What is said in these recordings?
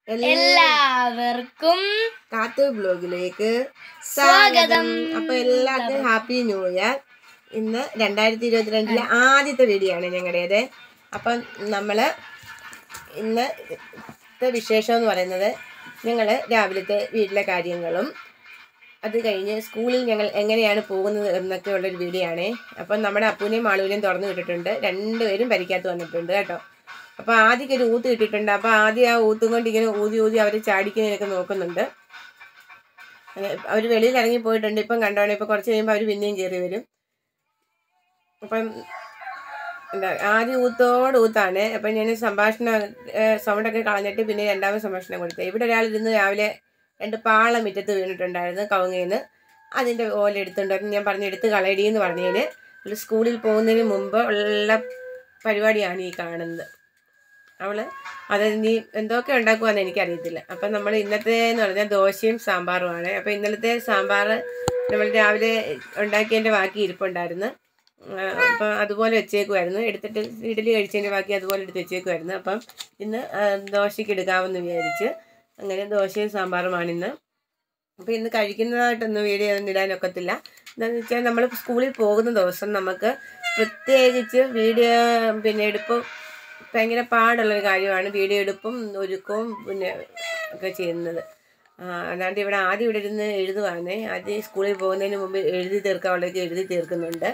എല്ലാവർക്കും കാത്തു ബ്ലോഗിലേക്ക് സ്വാഗതം. അപ്പൊ എല്ലാവർക്കും ഹാപ്പി ന്യൂ ഇയർ. ഇന്ന് 2022 ആദ്യത്തെ വീഡിയോ ആണ് ഞങ്ങളുടേത്. അപ്പം നമ്മള് ഇന്നത്തെ വിശേഷം എന്ന് പറയുന്നത് ഞങ്ങൾ രാവിലത്തെ വീട്ടിലെ കാര്യങ്ങളും അത് കഴിഞ്ഞ് സ്കൂളിൽ ഞങ്ങൾ എങ്ങനെയാണ് പോകുന്നത് എന്നൊക്കെ ഉള്ളൊരു വീഡിയോ ആണ്. അപ്പം നമ്മുടെ അപ്പൂനെയും മാളൂനെയും തുറന്നു വിട്ടിട്ടുണ്ട്. രണ്ടുപേരും പരിക്കകത്ത് വന്നിട്ടുണ്ട് കേട്ടോ. അപ്പോൾ ആദ്യമൊക്കെ ഒരു ഊത്ത് കിട്ടിയിട്ടുണ്ട്. അപ്പോൾ ആദ്യം ആ ഊത്തും കൊണ്ട് ഇങ്ങനെ ഊതി അവരെ ചാടിക്കുന്നതിനൊക്കെ നോക്കുന്നുണ്ട്. അവർ വെളിയിൽ ഇറങ്ങി പോയിട്ടുണ്ട്. ഇപ്പം കണ്ടോണേ. ഇപ്പോൾ കുറച്ച് കഴിയുമ്പോൾ അവർ പിന്നെയും കയറി വരും. അപ്പം എന്താ ആദ്യം ഊത്താണ്. അപ്പം ഞാൻ സൗണ്ടൊക്കെ കളഞ്ഞിട്ട് പിന്നെ രണ്ടാമത് സംഭാഷണം കൊടുത്തത്. ഇവിടെ ഒരാളിരുന്ന് രാവിലെ 2 പാള മുറ്റത്ത് വീണിട്ടുണ്ടായിരുന്നു കവുങ്ങേന്ന്. അതിൻ്റെ ഓല എടുത്തുണ്ടായിരുന്നു. ഞാൻ എടുത്ത് കളയടിയെന്ന് പറഞ്ഞതിന് സ്കൂളിൽ പോകുന്നതിന് മുമ്പ് ഉള്ള പരിപാടിയാണ് ഈ കാണുന്നത്. അത് നീ എന്തൊക്കെ ഉണ്ടാക്കുവാന്ന് എനിക്കറിയത്തില്ല. അപ്പം നമ്മൾ ഇന്നത്തേന്ന് പറഞ്ഞാൽ ദോശയും സാമ്പാറുമാണ്. അപ്പം ഇന്നലത്തെ സാമ്പാർ നമ്മൾ രാവിലെ ഉണ്ടാക്കിയതിൻ്റെ ബാക്കി ഇരിപ്പുണ്ടായിരുന്നു. അപ്പം അതുപോലെ വെച്ചേക്കുമായിരുന്നു. എടുത്തിട്ട് ഇഡലി കഴിച്ചതിൻ്റെ ബാക്കി അതുപോലെ എടുത്ത് വെച്ചേക്കുമായിരുന്നു. അപ്പം ഇന്ന് ദോശയ്ക്ക് എടുക്കാമെന്ന് വിചാരിച്ച് അങ്ങനെ ദോശയും സാമ്പാറുമാണ് ഇന്ന്. അപ്പോൾ ഇന്ന് കഴിക്കുന്നതായിട്ടൊന്നും വീഡിയോ ഒന്നും ഇടാനൊക്കത്തില്ല. എന്താണെന്ന് വെച്ചാൽ നമ്മൾ സ്കൂളിൽ പോകുന്ന ദിവസം നമുക്ക് പ്രത്യേകിച്ച് വീഡിയോ എടുപ്പ് ഭയങ്കര പാടുള്ളൊരു കാര്യമാണ്. വീഡിയോ എടുപ്പും ഒരുക്കവും ഒക്കെ ചെയ്യുന്നത്. അല്ലാണ്ട് ഇവിടെ ഇരുന്ന് എഴുതുവാണ്. ആദ്യം സ്കൂളിൽ പോകുന്നതിന് മുമ്പ് എഴുതി തീർക്കാനുള്ളതൊക്കെ എഴുതി തീർക്കുന്നുണ്ട്.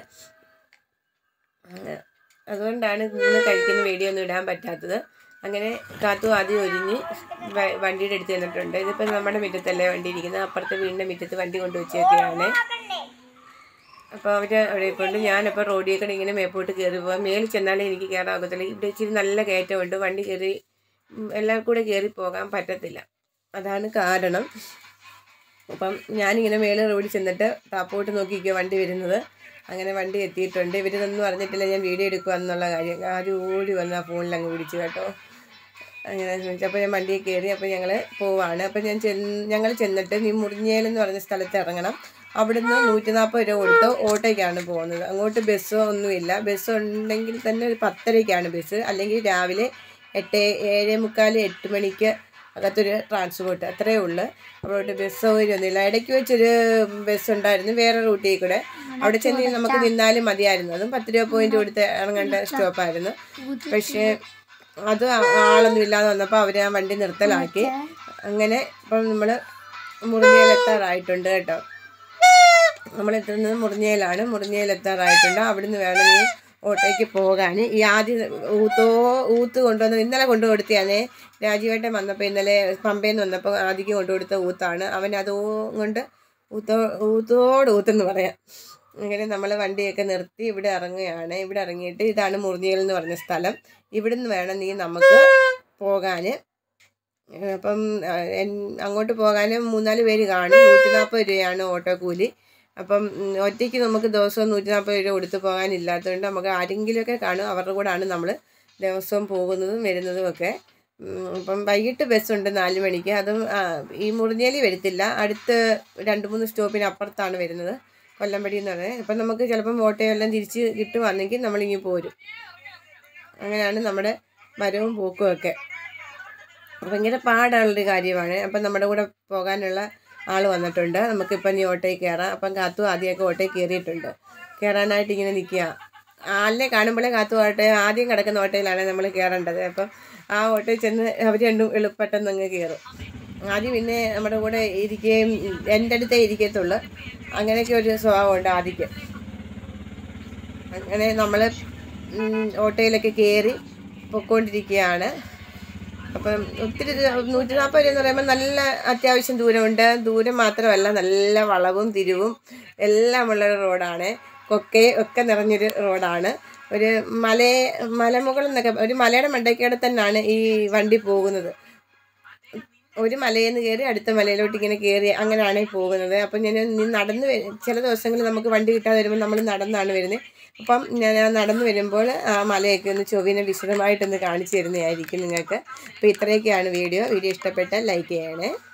അതുകൊണ്ടാണ് ഇന്ന് കഴിക്കുന്ന വീഡിയോ ഒന്നും ഇടാൻ പറ്റാത്തത്. അങ്ങനെ കാത്തു ആദ്യം ഒരുങ്ങി വണ്ടിയുടെ അടുത്ത് ചെന്നിട്ടുണ്ട്. ഇതിപ്പോൾ നമ്മുടെ മുറ്റത്തല്ലേ വണ്ടി ഇരിക്കുന്നത്. അപ്പുറത്തെ വീടിൻ്റെ മുറ്റത്ത് വണ്ടി കൊണ്ടുവച്ചൊക്കെയാണ്. അപ്പോൾ അവിടെ കൊണ്ട് ഞാനപ്പോൾ റോഡിൽ ഇങ്ങനെ മേപ്പോട്ട് കയറി പോകാം. മേളിൽ ചെന്നാലേ എനിക്ക് കയറാകത്തില്ല. ഇവിടെ ഇച്ചിരി നല്ല കയറ്റമുണ്ട്. വണ്ടി കയറി എല്ലാവർക്കും കൂടെ കയറി പോകാൻ പറ്റത്തില്ല. അതാണ് കാരണം. അപ്പം ഞാനിങ്ങനെ മേളിൽ റോഡിൽ ചെന്നിട്ട് താപ്പോട്ട് നോക്കിയിരിക്കുക വണ്ടി വരുന്നത്. അങ്ങനെ വണ്ടി എത്തിയിട്ടുണ്ട്. ഇവരിതൊന്നും അറിഞ്ഞിട്ടില്ല ഞാൻ വീഡിയോ എടുക്കുക എന്നുള്ള കാര്യം. ആരും ഓടി വന്ന് ആ ഫോണിൽ അങ്ങ് പിടിച്ചു കേട്ടോ. അങ്ങനെ അപ്പോൾ ഞാൻ വണ്ടിയിൽ കയറി. അപ്പോൾ ഞങ്ങൾ പോവാണ്. അപ്പോൾ ഞങ്ങൾ ചെന്നിട്ട് നീ മുറിഞ്ഞേലെന്ന് പറഞ്ഞ സ്ഥലത്ത് ഇറങ്ങണം. അവിടുന്ന് 140 രൂപ കൊടുത്ത് ഓട്ടോയ്ക്കാണ് പോകുന്നത്. അങ്ങോട്ട് ബസ്സോ ഒന്നുമില്ല. ബസ് ഉണ്ടെങ്കിൽ തന്നെ ഒരു 10:30ക്കാണ് ബസ്. അല്ലെങ്കിൽ രാവിലെ 7:45 8 മണിക്ക് അകത്തൊരു ട്രാൻസ്പോർട്ട് അത്രയേ ഉള്ളൂ. അവിടോട്ട് ബസ് സൗകര്യമൊന്നുമില്ല. ഇടയ്ക്ക് വെച്ചൊരു ബസ് ഉണ്ടായിരുന്നു വേറെ റൂട്ടിൽ കൂടെ. അവിടെ ചെന്ന് നമുക്ക് നിന്നാലും മതിയായിരുന്നു. അതും 10 രൂപ പോയിൻ്റ് കൊടുത്ത് ഇറങ്ങേണ്ട സ്റ്റോപ്പായിരുന്നു. പക്ഷേ അത് ആളൊന്നും ഇല്ലാതെ വന്നപ്പോൾ അവർ ആ വണ്ടി നിർത്തലാക്കി. അങ്ങനെ ഇപ്പം നമ്മൾ മുറിഞ്ഞേലെത്താറായിട്ടുണ്ട് കേട്ടോ. നമ്മളെത്തുന്നത് മുറിഞ്ഞേലെത്താറായിട്ടുണ്ട്. അവിടുന്ന് വേണം ഈ ഓട്ടോയ്ക്ക് പോകാൻ. ഈ ആദ്യം ഊത്ത് കൊണ്ടുവന്നത് ഇന്നലെ കൊണ്ടു കൊടുത്തതാണ്. രാജീവേട്ടൻ വന്നപ്പോൾ ഇന്നലെ പമ്പയിൽ നിന്ന് വന്നപ്പോൾ ആദ്യം കൊണ്ടു കൊടുത്ത ഊത്താണ്. അവൻ അതുകൊണ്ട് ഊത്തെന്ന് പറയാം. അങ്ങനെ നമ്മൾ വണ്ടിയൊക്കെ നിർത്തി ഇവിടെ ഇറങ്ങുകയാണ്. ഇവിടെ ഇറങ്ങിയിട്ട് ഇതാണ് മുറിഞ്ഞേൽ എന്ന് പറഞ്ഞ സ്ഥലം. ഇവിടുന്ന് വേണം നമുക്ക് പോകാൻ. അപ്പം അങ്ങോട്ട് പോകാൻ 3-4 പേര് കാണും. 140 രൂപയാണ് ഓട്ടോ കൂലി. അപ്പം ഒറ്റയ്ക്ക് നമുക്ക് ദിവസവും 140 രൂപ കൊടുത്ത് പോകാനില്ലാത്തതുകൊണ്ട് നമുക്ക് ആരെങ്കിലുമൊക്കെ കാണും. അവരുടെ കൂടെയാണ് നമ്മൾ ദിവസവും പോകുന്നതും വരുന്നതും ഒക്കെ. അപ്പം വൈകിട്ട് ബസ്സുണ്ട് 4 മണിക്ക്. അതും ഈ മുറിഞ്ഞേലി വരത്തില്ല. അടുത്ത് 2-3 സ്റ്റോപ്പിന് അപ്പുറത്താണ് വരുന്നത്. കൊല്ലമ്പടി എന്ന് പറയുന്നത്. അപ്പം നമുക്ക് ചിലപ്പം ഓട്ടോയെല്ലാം തിരിച്ച് കിട്ടുവാണെങ്കിൽ നമ്മളിങ്ങ് പോരും. അങ്ങനെയാണ് നമ്മുടെ വരവും പോക്കും ഒക്കെ. ഭയങ്കര പാടുള്ളൊരു കാര്യമാണ്. അപ്പം നമ്മുടെ കൂടെ പോകാനുള്ള ആൾ വന്നിട്ടുണ്ട്. നമുക്കിപ്പം ഈ ഓട്ടോയിൽ കയറാം. അപ്പം കാത്തു ആദ്യമൊക്കെ ഓട്ടോയിൽ കയറിയിട്ടുണ്ട്. കയറാനായിട്ട് ഇങ്ങനെ നിൽക്കുക. ആളിനെ കാണുമ്പോഴേ കാത്തു ആദ്യം കിടക്കുന്ന ഓട്ടോയിലാണ് നമ്മൾ കയറേണ്ടത്. അപ്പം ആ ഓട്ടോയിൽ ചെന്ന് അവർ രണ്ടും എളുപ്പപ്പെട്ടെന്ന് അങ്ങ് കയറും. ആദ്യം പിന്നെ നമ്മുടെ കൂടെ ഇരിക്കുകയും എൻ്റെ അടുത്തേ ഇരിക്കത്തുള്ളൂ. അങ്ങനെയൊക്കെ ഒരു സ്വഭാവമുണ്ട് ആദ്യക്ക്. അങ്ങനെ നമ്മൾ ഓട്ടോയിലൊക്കെ കയറി പൊയ്ക്കൊണ്ടിരിക്കുകയാണ്. അപ്പം ഒത്തിരി 140 രൂപ എന്ന് പറയുമ്പോൾ നല്ല അത്യാവശ്യം ദൂരമുണ്ട്. ദൂരം മാത്രമല്ല നല്ല വളവും തിരിവും എല്ലാം ഉള്ളൊരു റോഡാണ്. ഒക്കെ നിറഞ്ഞൊരു റോഡാണ്. ഒരു മലമുകളിൽ നിന്നൊക്കെ ഒരു മലയുടെ മണ്ടയ്ക്കടെ തന്നെയാണ് ഈ വണ്ടി പോകുന്നത്. ഒരു മലയിൽ നിന്ന് കയറി അടുത്ത മലയിലോട്ട് ഇങ്ങനെ കയറി അങ്ങനെയാണ് പോകുന്നത്. അപ്പം ഞാൻ നടന്ന് ചില ദിവസങ്ങളിൽ നമുക്ക് വണ്ടി കിട്ടാതെ വരുമ്പോൾ നമ്മൾ നടന്നാണ് വരുന്നത്. അപ്പം ഞാൻ നടന്നു വരുമ്പോൾ ആ മലയൊക്കെ ഒന്ന് ചൊവ്വിനെ വിശദമായിട്ടൊന്ന് കാണിച്ചു തരുന്നതായിരിക്കും നിങ്ങൾക്ക്. അപ്പോൾ ഇത്രയൊക്കെയാണ് വീഡിയോ ഇഷ്ടപ്പെട്ടാൽ ലൈക്ക് ചെയ്യണേ.